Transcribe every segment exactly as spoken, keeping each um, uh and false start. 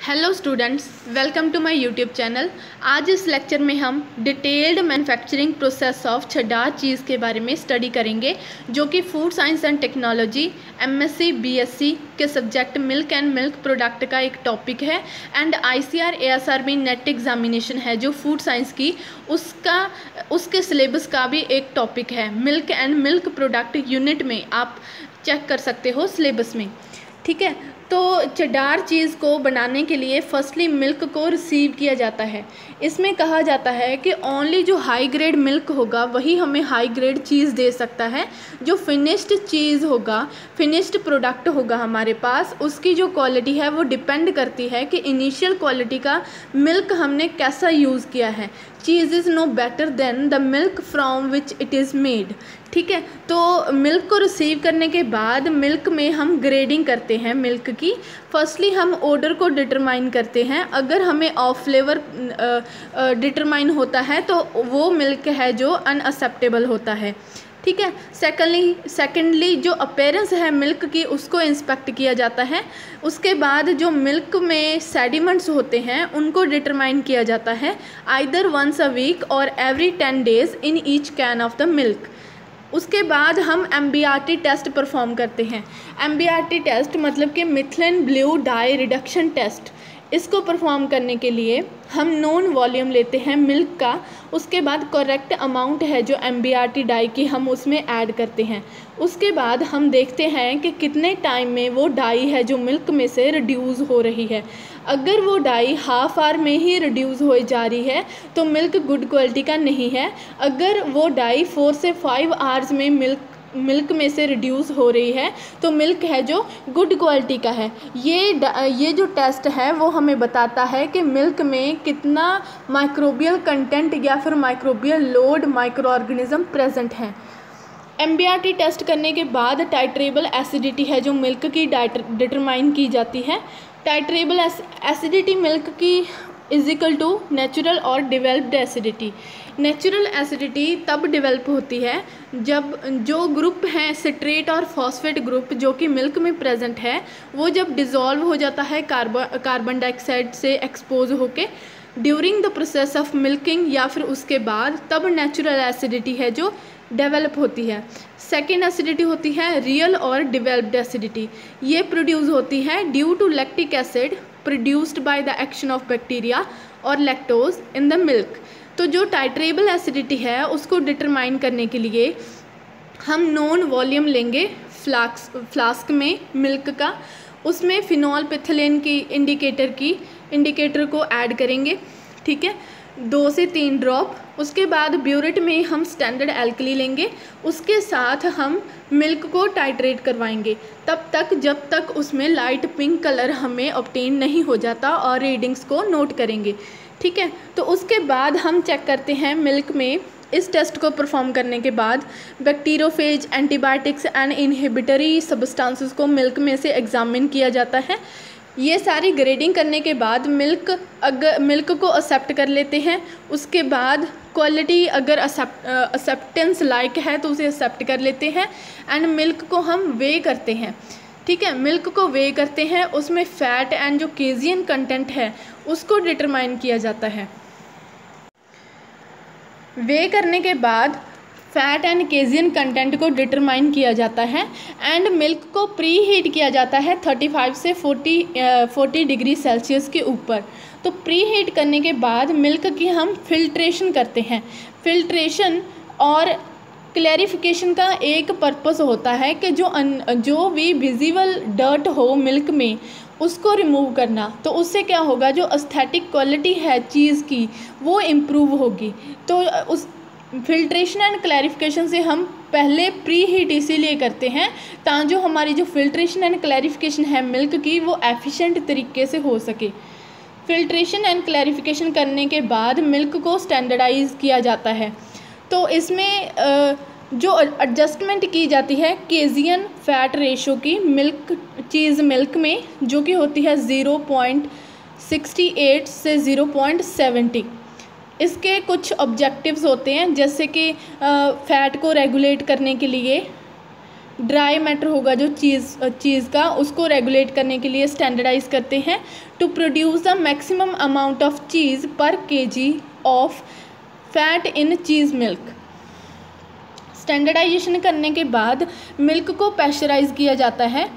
Hello students, welcome to my YouTube channel. आज इस lecture में हम detailed manufacturing process of cheddar cheese के बारे में स्टडी करेंगे, जो कि food science and technology MSc BSc के subject milk and milk product का एक टॉपिक है। And ICR ASRB NET examination है जो फूड साइंस की, उसका उसके सिलेबस का भी एक टॉपिक है। Milk and milk product unit में आप चेक कर सकते हो सिलेबस में, ठीक है। तो छडार चीज़ को बनाने के लिए फर्स्टली मिल्क को रिसीव किया जाता है। इसमें कहा जाता है कि ओनली जो हाई ग्रेड मिल्क होगा वही हमें हाई ग्रेड चीज़ दे सकता है। जो फिनिश्ड चीज़ होगा, फिनिश्ड प्रोडक्ट होगा हमारे पास, उसकी जो क्वालिटी है वो डिपेंड करती है कि इनिशियल क्वालिटी का मिल्क हमने कैसा यूज़ किया है। Cheese is no better than the milk from which it is made, ठीक है। तो मिल्क को रिसीव करने के बाद मिल्क में हम ग्रेडिंग करते हैं मिल्क की। फर्स्टली हम ऑर्डर को डिटरमाइन करते हैं। अगर हमें ऑफ फ्लेवर डिटरमाइन होता है तो वो मिल्क है जो अनअक्सेप्टेबल होता है, ठीक है। सेकेंडली सेकेंडली जो अपीयरेंस है मिल्क की, उसको इंस्पेक्ट किया जाता है। उसके बाद जो मिल्क में सेडिमेंट्स होते हैं उनको डिटरमाइन किया जाता है, आइदर वंस अ वीक और every ten days in each can of the milk. उसके बाद हम M B R T test perform करते हैं। M B R T test मतलब कि methylene blue dye reduction test. इसको परफॉर्म करने के लिए हम नॉन वॉल्यूम लेते हैं मिल्क का। उसके बाद करेक्ट अमाउंट है जो M B R T dye की, हम उसमें ऐड करते हैं। उसके बाद हम देखते हैं कि कितने टाइम में वो डाई है जो मिल्क में से रिड्यूस हो रही है। अगर वो डाई हाफ आवर में ही रिड्यूस हो जा रही है तो मिल्क गुड क्वालिटी का नहीं है। अगर वो डाई फोर से फाइव आवर्स में मिल्क मिल्क में से रिड्यूस हो रही है तो मिल्क है जो गुड क्वालिटी का है। ये ये जो टेस्ट है वो हमें बताता है कि मिल्क में कितना माइक्रोबियल कंटेंट या फिर microbial load micro organism present हैं। M B R T test करने के बाद टाइट्रेबल एसिडिटी है जो मिल्क की डिटरमाइन की जाती है। टाइट्रेबल एसिडिटी मिल्क की इज इक्वल टू नेचुरल और डिवेल्प्ड एसिडिटी। नेचुरल एसिडिटी तब डेवलप होती है जब जो ग्रुप हैं सिट्रेट और फॉस्फेट ग्रुप जो कि मिल्क में प्रेजेंट है वो जब डिज़ोल्व हो जाता है कार्बन कार्बन डाइऑक्साइड से एक्सपोज होके during the process of milking या फिर उसके बाद, तब नेचुरल एसिडिटी है जो डेवलप होती है। सेकेंड एसिडिटी होती है रियल और डिवेल्प्ड एसिडिटी। ये प्रोड्यूस होती है due to lactic acid produced by the action of bacteria और लैक्टोज इन द मिल्क। तो जो टाइट्रेबल एसिडिटी है उसको डिटरमाइन करने के लिए हम नॉन वॉल्यूम लेंगे फ्लास्क फ्लास्क में मिल्क का। उसमें फिनॉल पिथिलीन की इंडिकेटर की इंडिकेटर को ऐड करेंगे, ठीक है, दो से तीन ड्रॉप। उसके बाद ब्यूरेट में हम स्टैंडर्ड एल्कली लेंगे। उसके साथ हम मिल्क को टाइट्रेट करवाएंगे तब तक जब तक उसमें लाइट पिंक कलर हमें ऑब्टेन नहीं हो जाता और रीडिंग्स को नोट करेंगे, ठीक है। तो उसके बाद हम चेक करते हैं मिल्क में, इस टेस्ट को परफॉर्म करने के बाद bacteriophage, antibiotics and inhibitory substances को मिल्क में से एग्जामिन किया जाता है। ये सारी ग्रेडिंग करने के बाद मिल्क अगर मिल्क को एक्सेप्ट कर लेते हैं। उसके बाद क्वालिटी अगर एक्सेप्टेंस लाइक है तो उसे एक्सेप्ट कर लेते हैं। एंड मिल्क को हम वे करते हैं, ठीक है। मिल्क को वे करते हैं, उसमें फ़ैट एंड जो केजियन कंटेंट है उसको डिटरमाइन किया जाता है। वे करने के बाद फ़ैट एंड केजियन कंटेंट को डिटरमाइन किया जाता है। एंड मिल्क को प्री हीट किया जाता है थर्टी फाइव से फोर्टी फोर्टी डिग्री सेल्सियस के ऊपर। तो प्री हीट करने के बाद मिल्क की हम फिल्ट्रेशन करते हैं। फिल्ट्रेशन और क्लैरिफिकेशन का एक पर्पस होता है कि जो अन, जो भी विजिबल डर्ट हो मिल्क में उसको रिमूव करना। तो उससे क्या होगा, जो एस्थेटिक क्वालिटी है चीज़ की वो इम्प्रूव होगी। तो उस फिल्ट्रेशन एंड क्लैरिफिकेशन से हम पहले प्री हीट इसीलिए करते हैं ताकि जो हमारी जो फिल्ट्रेशन एंड क्लैरिफिकेशन है मिल्क की वो एफिशिएंट तरीके से हो सके। फिल्ट्रेशन एंड क्लैरिफिकेशन करने के बाद मिल्क को स्टैंडर्डाइज किया जाता है। तो इसमें जो एडजस्टमेंट की जाती है केजियन फैट रेशो की मिल्क चीज़ मिल्क में, जो कि होती है ज़ीरो पॉइंट सिक्सटी एट से ज़ीरो पॉइंट सेवेंटी। इसके कुछ ऑब्जेक्टिव्स होते हैं, जैसे कि फ़ैट को रेगुलेट करने के लिए ड्राई मैटर होगा जो चीज़ चीज़ का, उसको रेगुलेट करने के लिए स्टैंडर्डाइज करते हैं to produce the maximum amount of cheese per kg of fat in cheese milk. Standardization करने के बाद मिल्क को प्रेशराइज किया जाता है।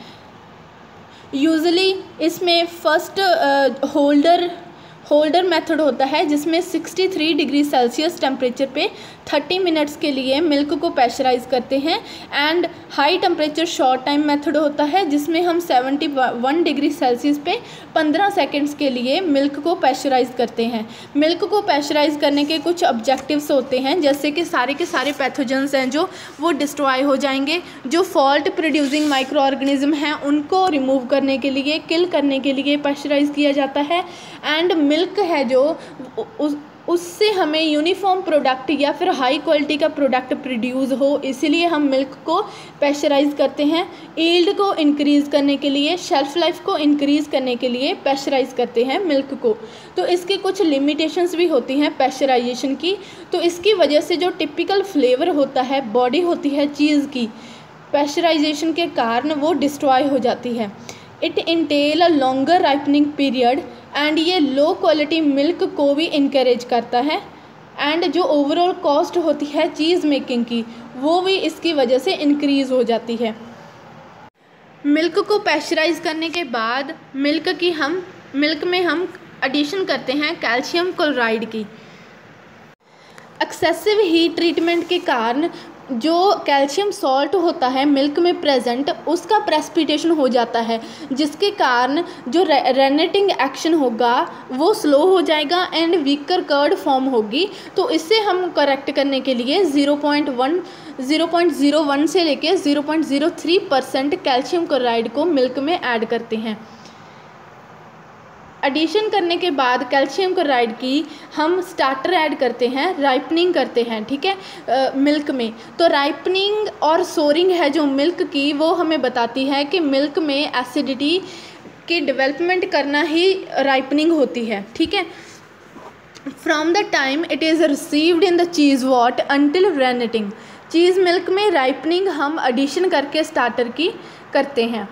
यूजुअली इसमें फर्स्ट होल्डर होल्डर मेथड होता है जिसमें तिरेसठ डिग्री सेल्सियस टेम्परेचर पे तीस मिनट्स के लिए मिल्क को प्रेशराइज करते हैं। And high temperature short time method होता है जिसमें हम इकहत्तर डिग्री सेल्सियस पे पंद्रह सेकंड्स के लिए मिल्क को प्रेशराइज करते हैं। मिल्क को प्रेशराइज करने के कुछ ऑब्जेक्टिव्स होते हैं, जैसे कि सारे के सारे पैथोजेंस हैं जो वो डिस्ट्रॉय हो जाएंगे, जो फॉल्ट प्रोड्यूसिंग माइक्रो ऑर्गेनिज्म हैं उनको रिमूव करने के लिए, किल करने के लिए प्रेशराइज किया जाता है। एंड मिल्क है जो उस उससे हमें यूनिफॉर्म प्रोडक्ट या फिर हाई क्वालिटी का प्रोडक्ट प्रोड्यूस हो, इसीलिए हम मिल्क को प्रेशराइज करते हैं। ईल्ड को इंक्रीज़ करने के लिए, शेल्फ लाइफ को इंक्रीज़ करने के लिए प्रेशराइज करते हैं मिल्क को। तो इसके कुछ लिमिटेशंस भी होती हैं प्रेशराइजेशन की। तो इसकी वजह से जो टिपिकल फ्लेवर होता है, बॉडी होती है चीज़ की, प्रेशराइजेशन के कारण वो डिस्ट्रॉय हो जाती है। It entails a longer ripening period and ये लो क्वालिटी मिल्क को भी इनकरेज करता है। एंड जो ओवरऑल कॉस्ट होती है चीज़ मेकिंग की, वो भी इसकी वजह से इंक्रीज़ हो जाती है। मिल्क को प्रेशराइज करने के बाद मिल्क की हम मिल्क में हम एडिशन करते हैं कैल्शियम क्लोराइड की। एक्सेसिव हीट ट्रीटमेंट के कारण जो कैल्शियम सॉल्ट होता है मिल्क में प्रेजेंट, उसका प्रेसिपिटेशन हो जाता है, जिसके कारण जो रेनेटिंग एक्शन होगा वो स्लो हो जाएगा एंड वीकर कर्ड फॉर्म होगी। तो इससे हम करेक्ट करने के लिए zero point one zero point zero one से लेके zero point zero three percent calcium chloride को मिल्क में ऐड करते हैं। एडिशन करने के बाद कैल्शियम क्लोराइड की हम स्टार्टर ऐड करते हैं, राइपनिंग करते हैं, ठीक है, मिल्क में। तो राइपनिंग और सोरिंग है जो मिल्क की, वो हमें बताती है कि मिल्क में एसिडिटी की डेवलपमेंट करना ही राइपनिंग होती है, ठीक है। From the time it is received in the cheese vat until renneting. Cheese milk में राइपनिंग हम एडिशन करके स्टार्टर की करते हैं।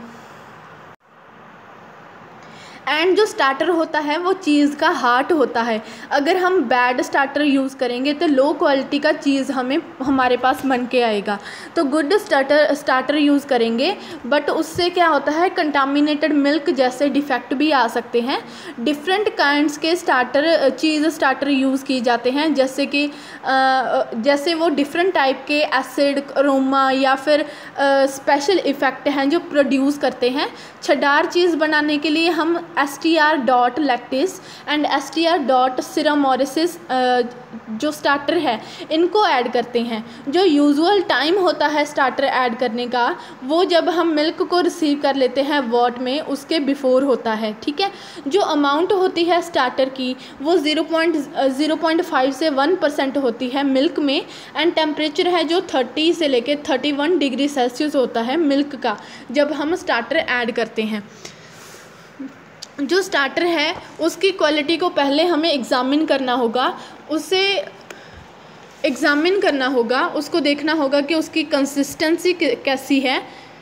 एंड जो स्टार्टर होता है वो चीज़ का हार्ट होता है। अगर हम बैड स्टार्टर यूज़ करेंगे तो लो क्वालिटी का चीज़ हमें हमारे पास बन के आएगा। तो गुड स्टार्टर स्टार्टर यूज़ करेंगे, बट उससे क्या होता है, कंटामिनेटेड मिल्क जैसे डिफेक्ट भी आ सकते हैं। डिफरेंट काइंड्स के स्टार्टर चीज़ स्टार्टर यूज़ किए जाते हैं, जैसे कि जैसे वो डिफरेंट टाइप के एसिड, अरोमा या फिर स्पेशल इफ़ेक्ट हैं जो प्रोड्यूस करते हैं। छडार चीज़ बनाने के लिए हम S T R dot lactis and S T R dot cremoris जो स्टार्टर है इनको ऐड करते हैं। जो यूजुअल टाइम होता है स्टार्टर ऐड करने का, वो जब हम मिल्क को रिसीव कर लेते हैं वॉट में, उसके बिफोर होता है, ठीक है। जो अमाउंट होती है स्टार्टर की वो zero point zero point five से वन परसेंट होती है मिल्क में। एंड टेम्परेचर है जो थर्टी से लेके थर्टी वन डिग्री सेल्सियस होता है मिल्क का जब हम स्टार्टर ऐड करते हैं। जो स्टार्टर है उसकी क्वालिटी को पहले हमें एग्ज़ामिन करना होगा, उसे एग्ज़ामिन करना होगा, उसको देखना होगा कि उसकी कंसिस्टेंसी कैसी है।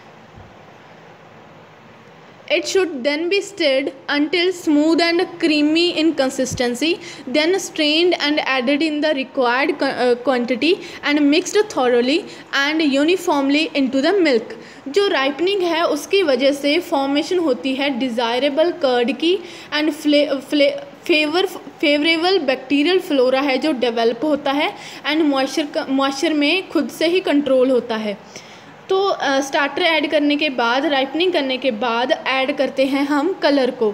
It should then be stirred until smooth and creamy in consistency, then strained and added in the required quantity and mixed thoroughly and uniformly into the milk. जो राइपनिंग है उसकी वजह से फॉर्मेशन होती है डिज़ायरेबल कर्ड की and Phule Phule favour favourable bacterial flora है जो डेवलप होता है एंड मॉइस्चर मॉइस्चर में खुद से ही कंट्रोल होता है। तो स्टार्टर ऐड करने के बाद, राइपनिंग करने के बाद ऐड करते हैं हम कलर को।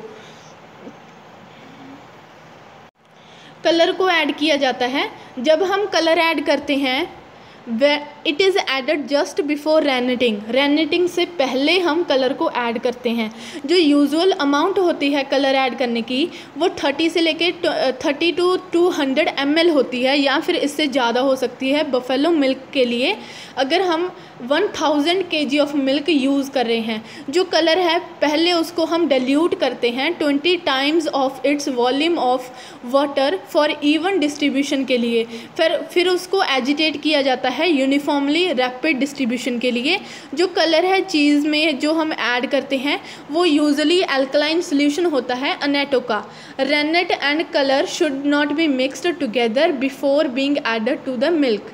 कलर को ऐड किया जाता है। जब हम कलर ऐड करते हैं, it is added just before renneting. Renneting से पहले हम कलर को ऐड करते हैं। जो यूजुअल अमाउंट होती है कलर ऐड करने की वो थर्टी से लेके thirty two two hundred M L होती है, या फिर इससे ज़्यादा हो सकती है बफेलो मिल्क के लिए। अगर हम वन थाउजेंड के जी ऑफ मिल्क यूज़ कर रहे हैं, जो कलर है पहले उसको हम डाइल्यूट करते हैं twenty times of its volume of water for even distribution के लिए। फिर फिर उसको एजिटेट किया जाता है यूनिफॉर्मली रैपिड डिस्ट्रीब्यूशन के लिए। जो कलर है चीज़ में जो हम ऐड करते हैं वो यूजुअली अल्कलाइन सॉल्यूशन होता है अनेटो का। Rennet and colour should not be mixed together before being added to the milk.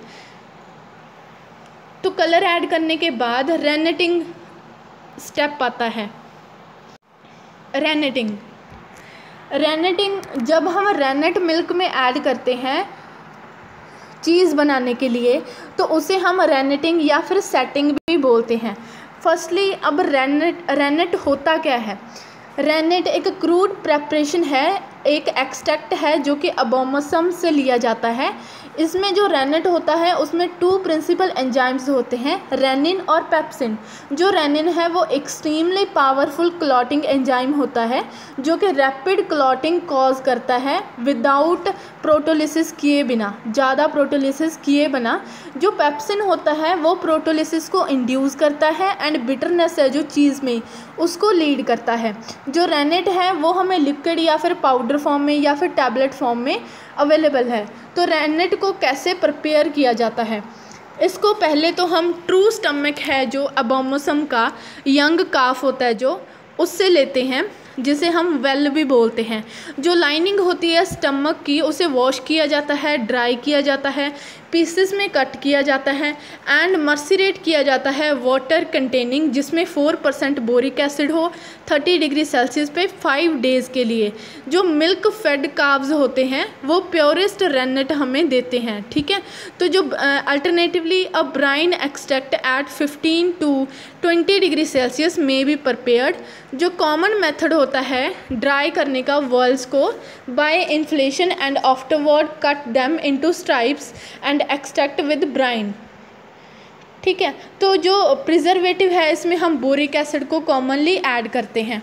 तो कलर ऐड करने के बाद रेनेटिंग स्टेप आता है। रेनेटिंग रेनेटिंग जब हम रेनेट मिल्क में ऐड करते हैं चीज़ बनाने के लिए तो उसे हम रेनेटिंग या फिर सेटिंग भी बोलते हैं। फर्स्टली अब रेनेट रेनेट होता क्या है? रेनेट एक क्रूड प्रेपरेशन है, एक एक्सट्रैक्ट है जो कि अबोमसम से लिया जाता है। इसमें जो रेनेट होता है उसमें टू प्रिंसिपल एंजाइम्स होते हैं, रेनिन और पेप्सिन। जो रेनिन है वो एक्सट्रीमली पावरफुल क्लॉटिंग एंजाइम होता है जो कि रैपिड क्लॉटिंग कॉज करता है विदाउट प्रोटोलिसिस किए बिना, ज़्यादा प्रोटोलिसिस किए बिना। जो पेप्सिन होता है वो प्रोटोलिसिस को इंड्यूस करता है एंड बिटरनेस है जो चीज़ में उसको लीड करता है। जो रेनेट है वो हमें लिक्विड या फिर पाउडर फॉर्म में या फिर टैबलेट फॉर्म में अवेलेबल है। तो रेनेट को कैसे प्रिपेयर किया जाता है? इसको पहले तो हम ट्रू स्टमक है जो अबोमसम का यंग काफ होता है जो उससे लेते हैं, जिसे हम वेल भी बोलते हैं। जो लाइनिंग होती है स्टमक की उसे वॉश किया जाता है, ड्राई किया जाता है, पीसेस में कट किया जाता है एंड मर्सिरेट किया जाता है वाटर कंटेनिंग, जिसमें फोर परसेंट बोरिक एसिड हो, थर्टी डिग्री सेल्सियस पे फाइव डेज़ के लिए। जो मिल्क फेड काव्स होते हैं वो प्योरेस्ट रेनेट हमें देते हैं। ठीक है, तो जो alternatively a brine extract at fifteen to twenty degree Celsius में बी प्रिपेयर्ड। जो कॉमन मेथड होता है ड्राई करने का वर्ल्स को by inflation and afterward cut them into stripes and extract with brine. ठीक है, तो जो प्रिजर्वेटिव है इसमें हम बोरिक एसिड को कॉमनली ऐड करते हैं।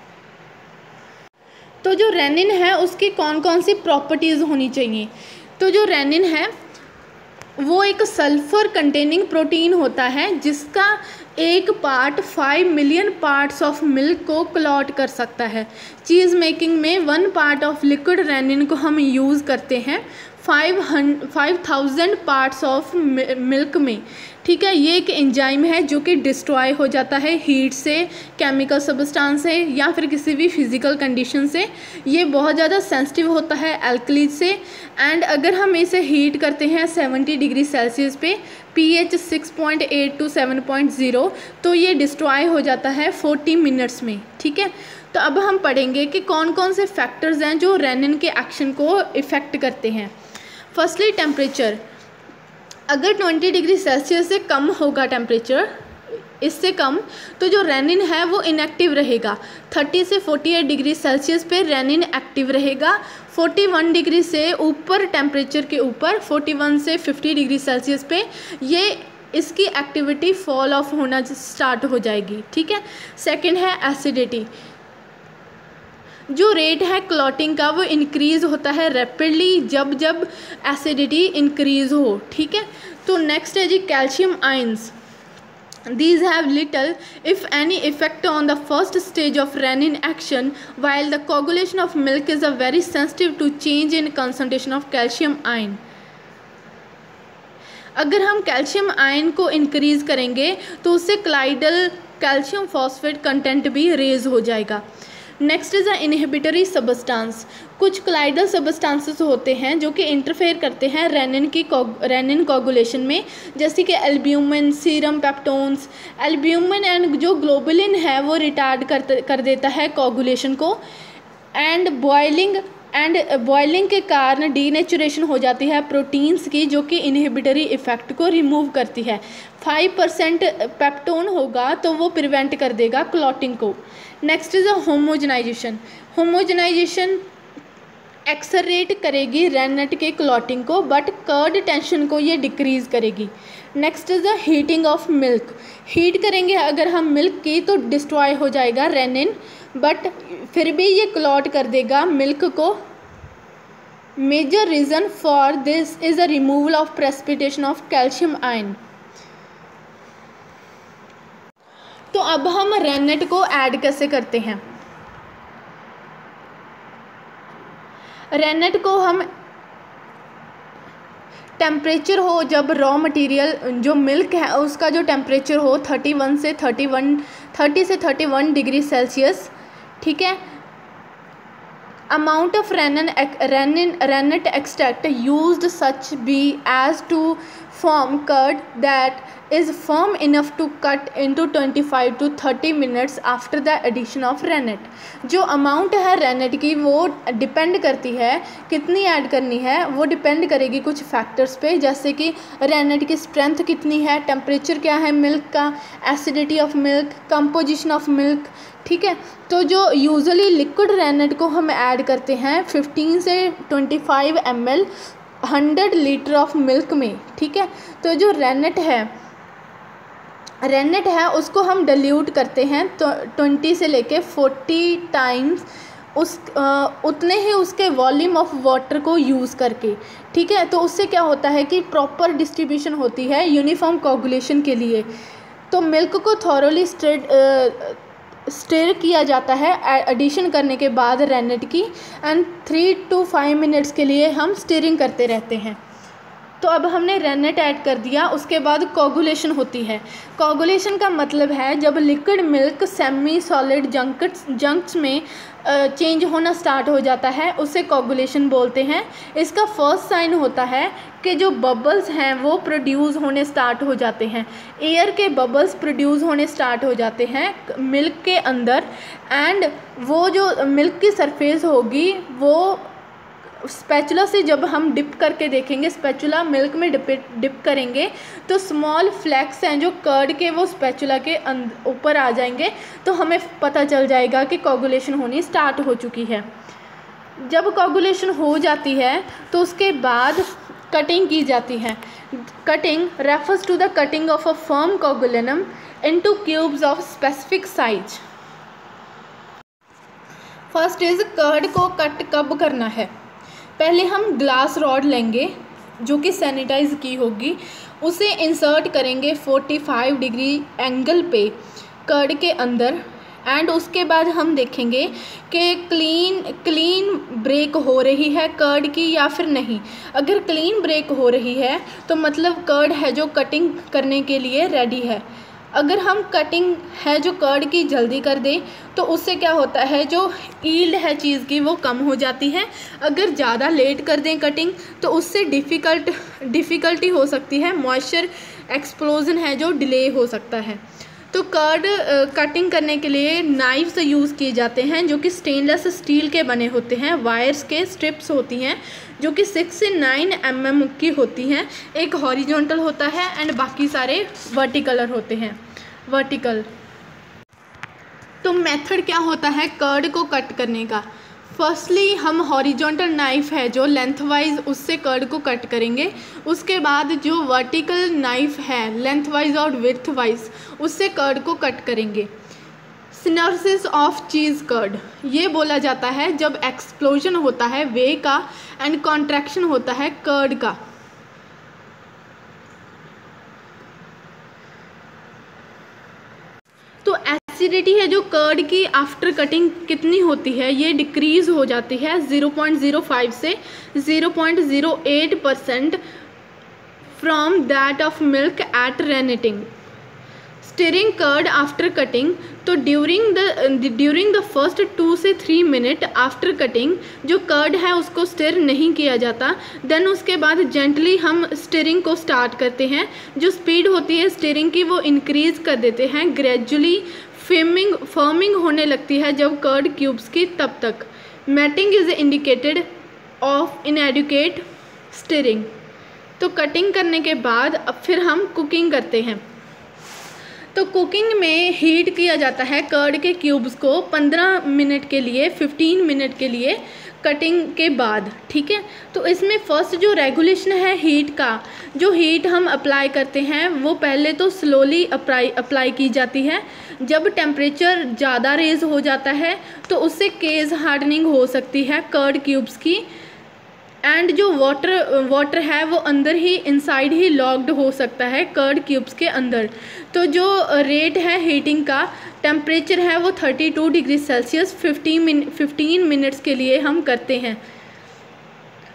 तो जो रेनिन है उसकी कौन कौन सी प्रॉपर्टीज़ होनी चाहिए? तो जो रेनिन है वो एक सल्फर कंटेनिंग प्रोटीन होता है जिसका एक part five million parts of milk को क्लॉट कर सकता है। चीज़ मेकिंग में one part of liquid rennin को हम यूज़ करते हैं five hundred five thousand parts of milk में। ठीक है, ये एक एंजाइम है जो कि डिस्ट्रॉय हो जाता है हीट से, केमिकल सब्सटेंस से या फिर किसी भी फिज़िकल कंडीशन से। ये बहुत ज़्यादा सेंसिटिव होता है एल्कली से एंड अगर हम इसे हीट करते हैं सेवेंटी डिग्री सेल्सियस पे pH six point eight to seven point zero तो ये डिस्ट्रॉय हो जाता है फोर्टी मिनट्स में। ठीक है, तो अब हम पढ़ेंगे कि कौन कौन से फैक्टर्स हैं जो रेनिन के एक्शन को इफ़ेक्ट करते हैं। फर्स्टली टेम्परेचर, अगर ट्वेंटी डिग्री सेल्सियस से कम होगा टेम्परेचर, इससे कम, तो जो रेनिन है वो इनएक्टिव रहेगा। थर्टी से फोर्टी एट डिग्री सेल्सियस पे रेनिन एक्टिव रहेगा। फोर्टी वन डिग्री से ऊपर टेम्परेचर के ऊपर फोर्टी वन से फिफ्टी डिग्री सेल्सियस पे ये इसकी एक्टिविटी फॉल ऑफ होना स्टार्ट हो जाएगी। ठीक है, सेकंड है एसिडिटी। जो रेट है क्लॉटिंग का वो इंक्रीज़ होता है रैपिडली जब जब एसिडिटी इंक्रीज़ हो। ठीक है, तो नेक्स्ट है जी calcium ions. These have little if any effect on the first stage of renin action, while the coagulation of milk is a very sensitive to change in concentration of calcium ion. अगर हम calcium ion को increase करेंगे तो उससे colloidal calcium phosphate content भी raise हो जाएगा। Next is a inhibitory substance. कुछ क्लाइडल सबस्टांसेस होते हैं जो कि इंटरफेयर करते हैं रेनिन की रेनिन कोगुलेशन में, जैसे कि albumin, serum peptones. Albumin and जो ग्लोबुलिन है वो रिटार्ड कर कर देता है कोगुलेशन को एंड बॉइलिंग एंड बॉइलिंग के कारण डीनेचुरेशन हो जाती है प्रोटीन्स की जो कि इनहिबिटरी इफेक्ट को रिमूव करती है। फाइव परसेंट पेप्टोन होगा तो वो प्रिवेंट कर देगा क्लॉटिंग को। Next is a homogenization. Homogenization accelerate करेगी रेनेट के क्लॉटिंग को बट कर्ड टेंशन को ये डिक्रीज़ करेगी। Next is the heating of milk. Heat करेंगे अगर हम मिल्क की तो डिस्ट्रॉय हो जाएगा रेनिन बट फिर भी ये क्लॉट कर देगा मिल्क को। Major reason for this is a removal of precipitation of calcium ion. तो अब हम रेनेट को ऐड कैसे करते हैं? रेनेट को हम टेम्परेचर हो जब रॉ मटेरियल जो मिल्क है उसका जो टेम्परेचर हो थर्टी वन से थर्टी वन थर्टी से थर्टी वन डिग्री सेल्सियस, ठीक है। amount of rennet rennet rennet extract used such be as to form curd that is firm enough to cut into twenty-five to thirty minutes after the addition of rennet। जो amount है rennet की वो depend करती है कितनी add करनी है, वो डिपेंड करेगी कुछ फैक्टर्स पे, जैसे कि रेनेट की स्ट्रेंथ कितनी है, टेम्परेचर क्या है मिल्क का, acidity of milk, composition of milk, ठीक है। तो जो यूजुअली लिक्विड रेनेट को हम ऐड करते हैं फिफ्टीन से twenty five M L hundred litre of milk में, ठीक है। तो जो रेनेट है रेनेट है उसको हम डिल्यूट करते हैं तो ट्वेंटी से लेके फोर्टी टाइम्स उस आ, उतने ही उसके वॉल्यूम ऑफ वाटर को यूज़ करके, ठीक है। तो उससे क्या होता है कि प्रॉपर डिस्ट्रीब्यूशन होती है यूनिफॉर्म कोगुलेशन के लिए। तो मिल्क को थॉरोली स्ट्रेट स्टिर किया जाता है एडिशन करने के बाद रेनेट की, and three to five minutes के लिए हम स्टिरिंग करते रहते हैं। तो अब हमने रेनेट ऐड कर दिया, उसके बाद कोगुलेशन होती है। कोगुलेशन का मतलब है जब liquid milk semi solid chunks chunks में चेंज होना स्टार्ट हो जाता है, उसे कोगुलेशन बोलते हैं। इसका फर्स्ट साइन होता है कि जो बबल्स हैं वो प्रोड्यूस होने स्टार्ट हो जाते हैं, एयर के बबल्स प्रोड्यूस होने स्टार्ट हो जाते हैं मिल्क के अंदर, एंड वो जो मिल्क की सरफेस होगी वो स्पैचुला से जब हम डिप करके देखेंगे, स्पैचुला मिल्क में डिप डिप करेंगे तो स्मॉल फ्लैक्स हैं जो कर्ड के वो स्पैचुला के ऊपर आ जाएंगे, तो हमें पता चल जाएगा कि कोगुलेशन होनी स्टार्ट हो चुकी है। जब कोगुलेशन हो जाती है तो उसके बाद कटिंग की जाती है। Cutting refers to the cutting of a firm coagulum into cubes of specific size. First is curd को कट कब करना है। पहले हम ग्लास रॉड लेंगे जो कि सैनिटाइज की होगी, उसे इंसर्ट करेंगे फोर्टी फाइव डिग्री एंगल पे कर्ड के अंदर, एंड उसके बाद हम देखेंगे कि क्लीन क्लीन ब्रेक हो रही है कर्ड की या फिर नहीं। अगर क्लीन ब्रेक हो रही है तो मतलब कर्ड है जो कटिंग करने के लिए रेडी है। अगर हम कटिंग है जो कर्ड की जल्दी कर दें तो उससे क्या होता है, जो ईल्ड है चीज़ की वो कम हो जाती है। अगर ज़्यादा लेट कर दें कटिंग तो उससे डिफ़िकल्ट डिफ़िकल्टी हो सकती है, मॉइस्चर एक्सप्लोजन है जो डिले हो सकता है। तो कर्ड कटिंग करने के लिए नाइफ्स यूज़ किए जाते हैं जो कि स्टेनलेस स्टील के बने होते हैं, वायर्स के स्ट्रिप्स होती हैं जो कि सिक्स से नाइन एम एम की होती हैं। एक हॉरिजॉन्टल होता है एंड बाकी सारे वर्टिकलर होते हैं वर्टिकल। तो मेथड क्या होता है कर्ड को कट करने का। फर्स्टली हम हॉरिजॉन्टल नाइफ है जो लेंथ वाइज उससे कर्ड को कट करेंगे। उसके बाद जो वर्टिकल नाइफ है लेंथ वाइज और विड्थ वाइज उससे कर्ड को कट करेंगे। सिनर्सिस ऑफ चीज़ कर्ड ये बोला जाता है जब एक्सप्लोजन होता है वे का एंड कॉन्ट्रैक्शन होता है कर्ड का। तो एसिडिटी है जो कर्ड की आफ्टर कटिंग कितनी होती है, ये डिक्रीज़ हो जाती है ज़ीरो पॉइंट ज़ीरो फाइव से zero point zero eight percent from that of milk at renneting. Stirring curd after cutting, तो during the during the first two से थ्री मिनट आफ्टर कटिंग जो कर्ड है उसको stir नहीं किया जाता। Then उसके बाद जेंटली हम स्टिरिंग को स्टार्ट करते हैं। जो स्पीड होती है स्टिरिंग की वो इंक्रीज़ कर देते हैं ग्रेजुअली। फर्मिंग फर्मिंग होने लगती है जब कर्ड क्यूब्स की, तब तक matting is indicated of inadequate stirring. तो कटिंग करने के बाद अब फिर हम कुकिंग करते हैं। तो कुकिंग में हीट किया जाता है कर्ड के क्यूब्स को पंद्रह मिनट के लिए, फिफ्टीन मिनट के लिए कटिंग के बाद, ठीक है। तो इसमें फर्स्ट जो रेगुलेशन है हीट का, जो हीट हम अप्लाई करते हैं वो पहले तो स्लोली अप्लाई अप्लाई की जाती है। जब टेम्परेचर ज़्यादा रेज हो जाता है तो उससे केस हार्डनिंग हो सकती है कर्ड क्यूब्स की, एंड जो वाटर वाटर है वो अंदर ही इनसाइड ही लॉक्ड हो सकता है कर्ड क्यूब्स के अंदर। तो जो रेट है हीटिंग का, टेम्परेचर है वो thirty two degree Celsius fifteen min fifteen minutes के लिए हम करते हैं।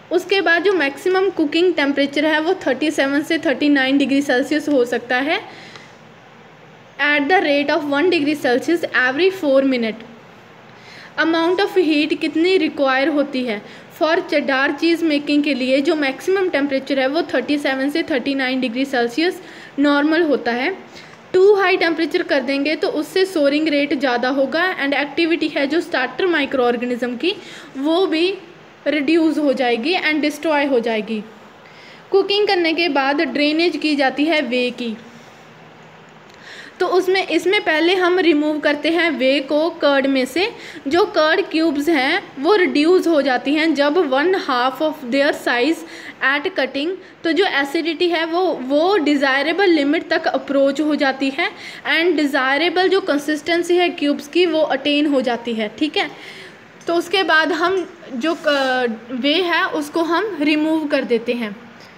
उसके बाद जो मैक्सिमम कुकिंग टेम्परेचर है वो थर्टी सेवन से थर्टी नाइन डिग्री सेल्सियस हो सकता है at the rate of one degree Celsius every four minute. Amount of heat कितनी रिक्वायर होती है फॉर चेडार चीज़ मेकिंग के लिए? जो मैक्सिमम टेम्परेचर है वो थर्टी सेवन से thirty nine degree Celsius normal होता है। टू हाई टेम्परेचर कर देंगे तो उससे सोरिंग रेट ज़्यादा होगा एंड एक्टिविटी है जो स्टार्टर माइक्रो ऑर्गेनिज्म की वो भी रिड्यूस हो जाएगी एंड डिस्ट्रॉय हो जाएगी। कुकिंग करने के बाद ड्रेनेज की जाती है वे की, तो उसमें इसमें पहले हम रिमूव करते हैं वे को कर्ड में से। जो कर्ड क्यूब्स हैं वो रिड्यूस हो जाती हैं जब one half of their size at cutting, तो जो एसिडिटी है वो वो डिज़ायरेबल लिमिट तक अप्रोच हो जाती है एंड डिज़ायरेबल जो कंसिस्टेंसी है क्यूब्स की वो अटेन हो जाती है। ठीक है, तो उसके बाद हम जो वे है उसको हम रिमूव कर देते हैं।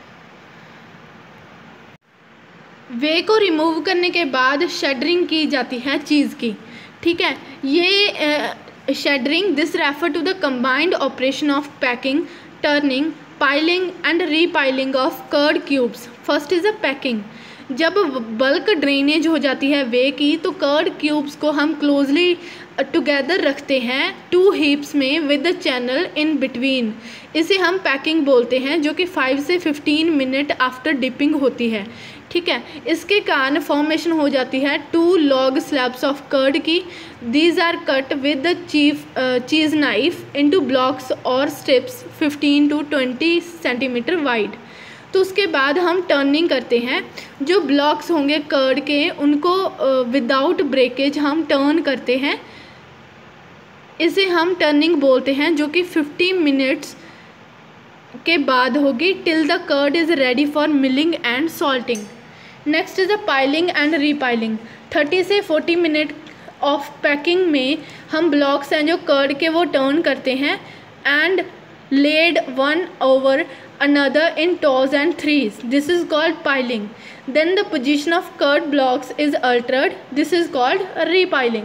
वे को रिमूव करने के बाद शेडरिंग की जाती है चीज़ की। ठीक है, ये cheddaring this refer to the combined operation of packing, turning, piling and repiling of curd cubes. First is a packing. जब बल्क ड्रेनेज हो जाती है वे की तो कर्ड क्यूब्स को हम क्लोजली टुगेदर रखते हैं टू हीप्स में with the channel in between. इसे हम पैकिंग बोलते हैं, जो कि फाइव से फिफ्टीन मिनट आफ्टर डिपिंग होती है। ठीक है, इसके कारण फॉर्मेशन हो जाती है two long slabs of curd की। These are cut with the chief cheese knife into blocks और strips fifteen to twenty centimetre wide. तो उसके बाद हम टर्निंग करते हैं। जो ब्लॉक्स होंगे कर्ड के उनको विदाउट ब्रेकेज हम टर्न करते हैं, इसे हम टर्निंग बोलते हैं, जो कि फिफ्टी मिनट्स के बाद होगी till the curd is ready for milling and salting. Next is a piling and repiling. Thirty से फोर्टी मिनट ऑफ पैकिंग में हम ब्लॉक्स हैं जो कर्ड के वो टर्न करते हैं and laid one over another in twos and threes. This is called piling. Then the position of curd blocks is altered. This is called repiling.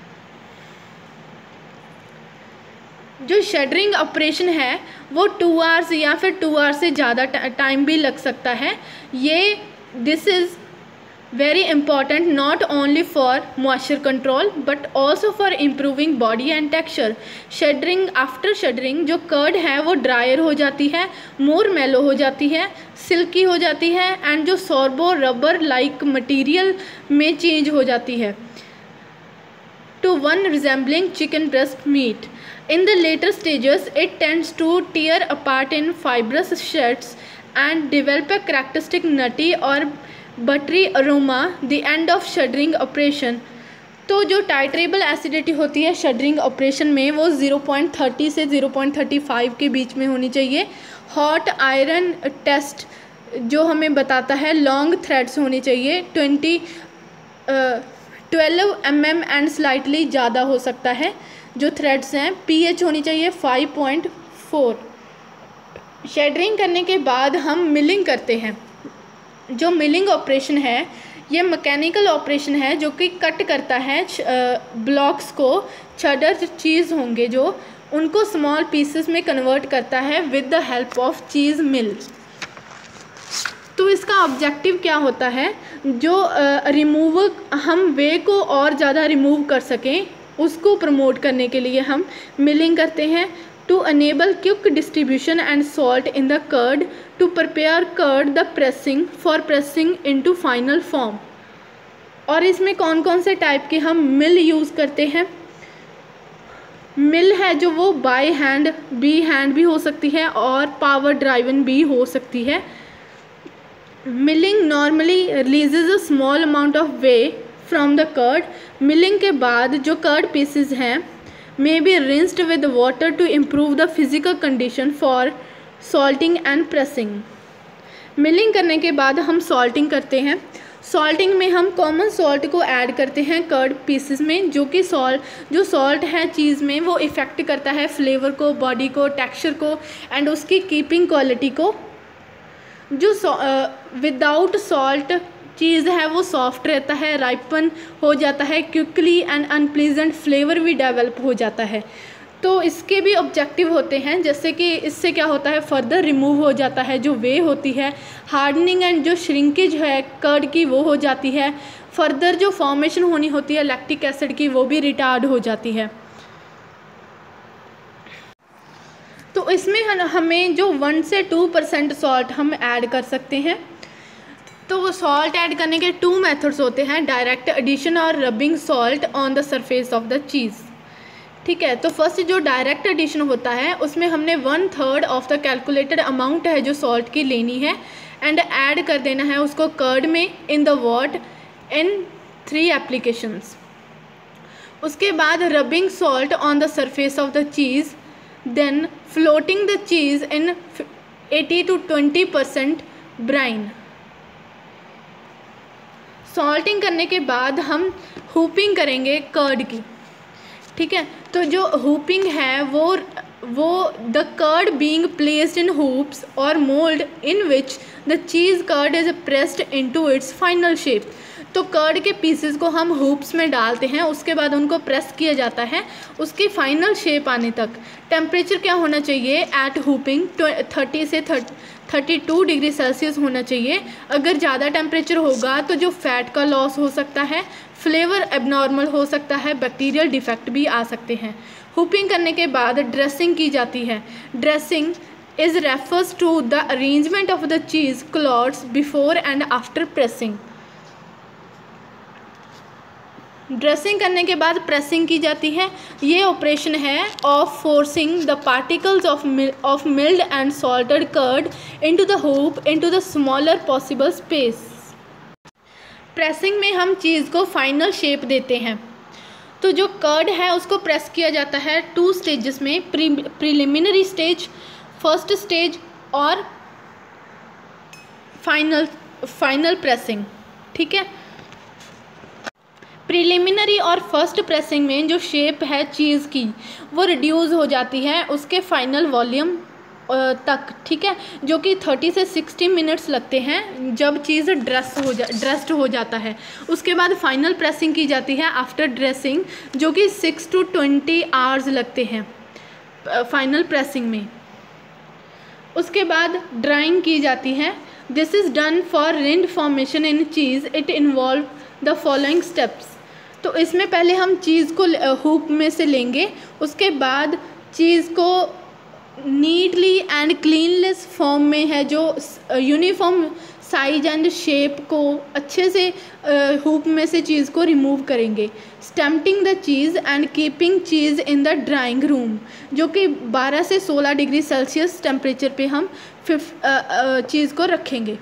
जो शेडरिंग operation है वो टू आवर्स या फिर टू आवर्स से ज़्यादा time भी लग सकता है। ये this is very important not only for moisture control but also for improving body and texture. Cheddaring after cheddaring जो कर्ड है वो ड्रायर हो जाती है, मोर मेलो हो जाती है, सिल्की हो जाती है एंड जो सॉर्बो रबर लाइक मटेरियल में चेंज हो जाती है to one resembling chicken breast meat. In the later stages it tends to tear apart in fibrous shreds and develop a characteristic nutty or buttery aroma the end of cheddaring operation. तो जो टाइट्रेबल acidity होती है शेडरिंग operation में वो zero point thirty से zero point thirty five के बीच में होनी चाहिए। हॉट आयरन टेस्ट जो हमें बताता है लॉन्ग थ्रेड्स होनी चाहिए, twenty twelve M M and slightly ज़्यादा हो सकता है जो थ्रेड्स हैं। पीएच होनी चाहिए फाइव पॉइंट फोर। शेडरिंग करने के बाद हम मिलिंग करते हैं। जो मिलिंग ऑपरेशन है ये मैकेनिकल ऑपरेशन है जो कि कट करता है ब्लॉक्स को, चेडर चीज़ होंगे जो उनको स्मॉल पीसेस में कन्वर्ट करता है with the help of cheese mill. तो इसका ऑब्जेक्टिव क्या होता है? जो रिमूव हम वे को और ज़्यादा रिमूव कर सकें उसको प्रमोट करने के लिए हम मिलिंग करते हैं to enable quick distribution and salt in the curd to prepare curd the pressing for pressing into final form। और इसमें कौन कौन से टाइप के हम मिल यूज़ करते हैं? मिल है जो वो बाय हैंड बी हैंड भी हो सकती है और पावर ड्राइवन भी हो सकती है। Milling normally releases a small amount of whey from the curd. Milling के बाद जो कर्ड पीसेस हैं may be rinsed with water to improve the physical condition for salting and pressing। Milling करने के बाद हम सॉल्टिंग करते हैं। सॉल्टिंग में हम कॉमन सॉल्ट को ऐड करते हैं कर्ड पीसेस में, जो कि सॉल्ट जो सॉल्ट है चीज़ में वो इफ़ेक्ट करता है फ्लेवर को, बॉडी को, टेक्सचर को एंड उसकी कीपिंग क्वालिटी को। जो विदाउट सॉल्ट चीज़ है वो सॉफ्ट रहता है, राइपन हो जाता है क्विकली एंड अनप्लीजेंट फ्लेवर भी डेवलप हो जाता है। तो इसके भी ऑब्जेक्टिव होते हैं, जैसे कि इससे क्या होता है, फर्दर रिमूव हो जाता है जो वे होती है, हार्डनिंग एंड जो श्रिंकेज है कर्ड की वो हो जाती है, फर्दर जो फॉर्मेशन होनी होती है लैक्टिक एसिड की वो भी रिटार्ड हो जाती है। तो इसमें हमें जो वन से टू परसेंट सॉल्ट हम ऐड कर सकते हैं। तो सॉल्ट ऐड करने के टू मेथड्स होते हैं, डायरेक्ट एडिशन और rubbing salt on the surface of the cheese. ठीक है, तो फर्स्ट जो डायरेक्ट एडिशन होता है उसमें हमने one third of the calculated amount है जो सॉल्ट की लेनी है एंड ऐड कर देना है उसको कर्ड में in the vat in three applications. उसके बाद rubbing salt on the surface of the cheese, then floating the cheese in eighty to twenty percent brine. Salting करने के बाद हम हुपिंग करेंगे कर्ड की। ठीक है, तो जो हुपिंग है वो वो the curd being placed in hoops और mould in which the cheese curd is pressed into its final shape. तो कर्ड के पीसेस को हम हूप्स में डालते हैं, उसके बाद उनको प्रेस किया जाता है उसकी फाइनल शेप आने तक। टेम्परेचर क्या होना चाहिए एट हुपिंग, थर्टी से थर्टी टू डिग्री सेल्सियस होना चाहिए। अगर ज़्यादा टेम्परेचर होगा तो जो फैट का लॉस हो सकता है, फ्लेवर एबनॉर्मल हो सकता है, बैक्टीरियल डिफेक्ट भी आ सकते हैं। हुपिंग करने के बाद ड्रेसिंग की जाती है। Dressing is refers to the arrangement of the cheese clots before and after pressing. Dressing करने के बाद प्रेसिंग की जाती है। ये ऑपरेशन है of forcing the particles of of milled and salted curd into the hoop into the smaller possible space. Pressing में हम चीज़ को फाइनल शेप देते हैं। तो जो कर्ड है उसको प्रेस किया जाता है टू स्टेजेस में, pre preliminary stage, first stage और फाइनल फाइनल प्रेसिंग। ठीक है, प्रीलिमिनरी और फर्स्ट प्रेसिंग में जो शेप है चीज़ की वो रिड्यूस हो जाती है उसके फाइनल वॉल्यूम तक। ठीक है, जो कि थर्टी से सिक्सटी मिनट्स लगते हैं जब चीज़ ड्रेस हो जा ड्रेस्ड हो जाता है। उसके बाद फाइनल प्रेसिंग की जाती है आफ्टर ड्रेसिंग, जो कि सिक्स टू ट्वेंटी आवर्स लगते हैं फाइनल प्रेसिंग में। उसके बाद ड्राइंग की जाती है। This is done for rind formation in cheese. It involve the following steps. तो इसमें पहले हम चीज़ को हूप में से लेंगे, उसके बाद चीज़ को नीटली एंड क्लीनलेस फॉर्म में है जो यूनिफॉर्म साइज एंड शेप को अच्छे से हूप में से चीज़ को रिमूव करेंगे। Stamping the cheese and keeping cheese in the drying room, जो कि बारह से सोलह डिग्री सेल्सियस टेम्परेचर पे हम फिफ चीज़ को रखेंगे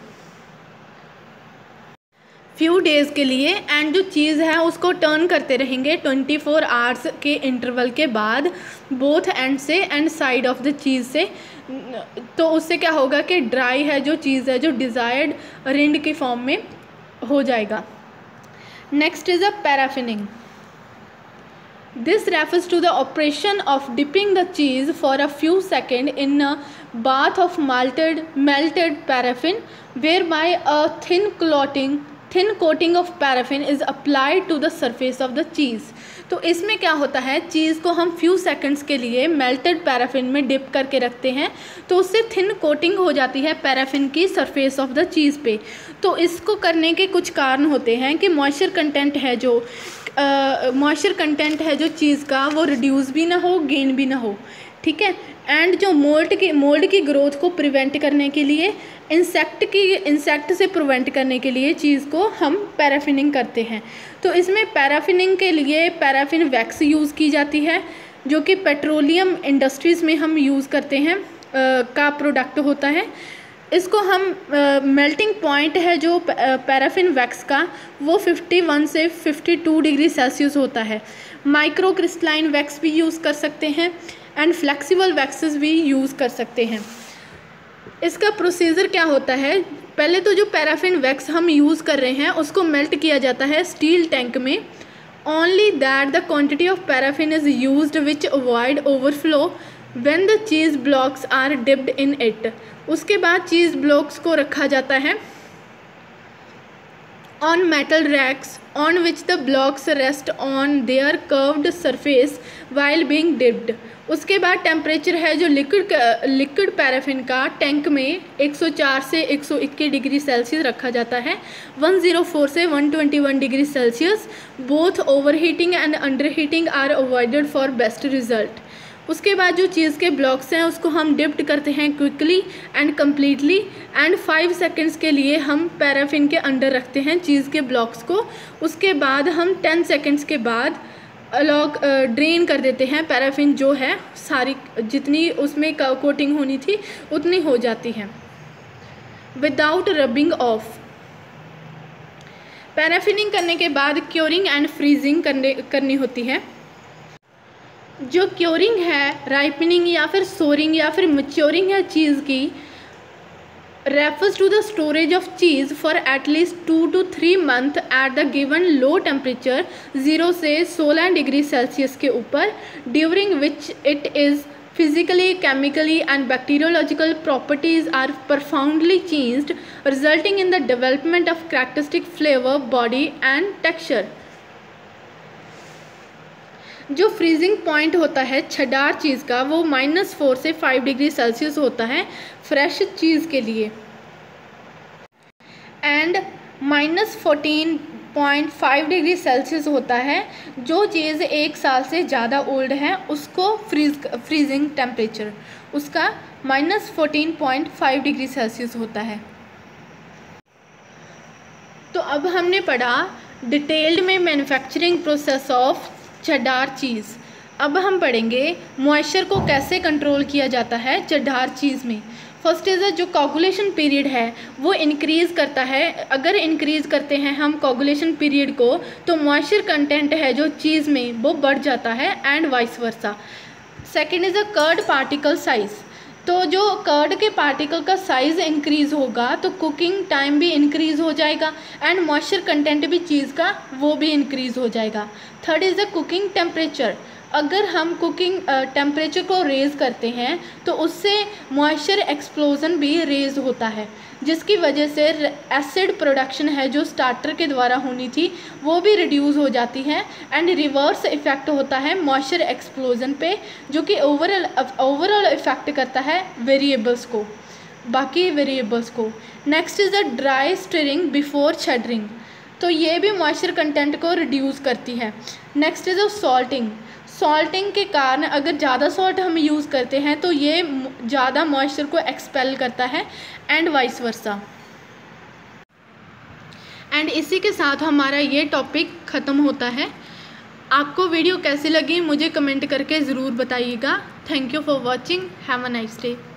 फ्यू डेज़ के लिए। एंड जो चीज़ है उसको टर्न करते रहेंगे ट्वेंटी फोर आवर्स के इंटरवल के बाद बोथ एंड से end side of the cheese से। तो उससे क्या होगा कि ड्राई है जो चीज़ है जो डिज़ायर्ड रिंड की फॉर्म में हो जाएगा। Next is a paraffining. This refers to the operation of dipping the cheese for a few second in a bath of malted melted paraffin where by a thin clotting thin coating of paraffin is applied to the surface of the cheese. तो इसमें क्या होता है, चीज़ को हम few seconds के लिए melted paraffin में डिप करके रखते हैं तो उससे थिन कोटिंग हो जाती है पैराफिन की सरफेस ऑफ द चीज़ पे। तो इसको करने के कुछ कारण होते हैं कि मॉइस्चर कंटेंट है जो मॉइस्चर कंटेंट है जो चीज़ का वो रिड्यूस भी ना हो, गेन भी ना हो। ठीक है, एंड जो मोल्ड की मोल्ड की ग्रोथ को प्रिवेंट करने के लिए, इंसेक्ट की इंसेक्ट से प्रिवेंट करने के लिए चीज़ को हम पैराफिनिंग करते हैं। तो इसमें पैराफिनिंग के लिए पैराफिन वैक्स यूज़ की जाती है जो कि पेट्रोलियम इंडस्ट्रीज़ में हम यूज़ करते हैं आ, का प्रोडक्ट होता है। इसको हम मेल्टिंग पॉइंट है जो पैराफिन वैक्स का वो फिफ्टी वन से फिफ्टी टू डिग्री सेल्सियस होता है। माइक्रो क्रिस्टलाइन वैक्स भी यूज़ कर सकते हैं एंड फ्लेक्सिबल वैक्सेस भी यूज़ कर सकते हैं। इसका प्रोसीजर क्या होता है, पहले तो जो पैराफिन वैक्स हम यूज़ कर रहे हैं उसको मेल्ट किया जाता है स्टील टैंक में। Only that the quantity of paraffin is used which avoid overflow when the cheese blocks are dipped in it. उसके बाद चीज़ ब्लॉक्स को रखा जाता है on metal racks on which the blocks rest on their curved surface while being dipped। उसके बाद temperature है जो लिक्विड लिक्विड पैराफिन का टैंक में एक सौ चार से एक सौ इक्कीस डिग्री सेल्सियस रखा जाता है, एक सौ चार से एक सौ इक्कीस degree Celsius. Both overheating and underheating are avoided for best result. उसके बाद जो चीज़ के ब्लॉक्स हैं उसको हम डिप्ट करते हैं quickly and completely and five seconds के लिए हम पैराफिन के अंडर रखते हैं चीज़ के ब्लॉक्स को। उसके बाद हम टेन सेकेंड्स के बाद अलॉग ड्रेन कर देते हैं। पैराफिन जो है सारी जितनी उसमें कोटिंग होनी थी उतनी हो जाती है विदाउट रबिंग ऑफ। पैराफिनिंग करने के बाद क्योरिंग एंड फ्रीजिंग करने करनी होती है। जो क्योरिंग है, राइपनिंग या फिर सोरिंग या फिर मच्योरिंग है चीज़ की, refers to the storage of cheese for at least two two three month at the given low temperature zero से सोलह डिग्री सेल्सियस के ऊपर, during which it is physically, chemically and bacteriological properties are profoundly changed, resulting in the development of characteristic flavor, body and texture। जो freezing point होता है cheddar cheese का वो minus four से फाइव डिग्री सेल्सियस होता है fresh cheese के लिए, and minus fourteen point five degree Celsius होता है जो चीज़ एक साल से ज़्यादा ओल्ड है उसको फ्रीज फ्रीजिंग टेम्परेचर उसका minus fourteen point five degree Celsius होता है। तो अब हमने पढ़ा डिटेल्ड में manufacturing process of cheddar cheese. अब हम पढ़ेंगे मॉइस्चर को कैसे कंट्रोल किया जाता है चडार चीज़ में। फर्स्ट इज़ जो कोगुलेशन पीरियड है वो इंक्रीज़ करता है। अगर इंक्रीज़ करते हैं हम कोगुलेशन पीरियड को तो मॉइस्चर कंटेंट है जो चीज़ में वो बढ़ जाता है and vice versa. Second is a curd particle size. तो जो कर्ड के पार्टिकल का साइज़ इंक्रीज़ होगा तो कुकिंग टाइम भी इंक्रीज़ हो जाएगा एंड मॉइस्चर कंटेंट भी चीज़ का वो भी इंक्रीज़ हो जाएगा। Third is the cooking temperature. अगर हम कुकिंग टेम्परेचर को रेज़ करते हैं तो उससे मॉइस्चर एक्सप्लोजन भी रेज़ होता है जिसकी वजह से एसिड प्रोडक्शन है जो स्टार्टर के द्वारा होनी थी वो भी रिड्यूस हो जाती है एंड रिवर्स इफ़ेक्ट होता है मॉइस्चर एक्सप्लोजन पे जो कि ओवरऑल ओवरऑल इफ़ेक्ट करता है वेरिएबल्स को बाकी वेरिएबल्स को। Next is the dry stirring before cheddaring. तो ये भी मॉइस्चर कंटेंट को रिड्यूस करती है। Next is salting. सॉल्टिंग के कारण अगर ज़्यादा सॉल्ट हम यूज़ करते हैं तो ये ज़्यादा मॉइस्चर को एक्सपेल करता है एंड वाइस वर्सा। एंड इसी के साथ हमारा ये टॉपिक ख़त्म होता है। आपको वीडियो कैसी लगी मुझे कमेंट करके ज़रूर बताइएगा। Thank you for watching. Have a nice day.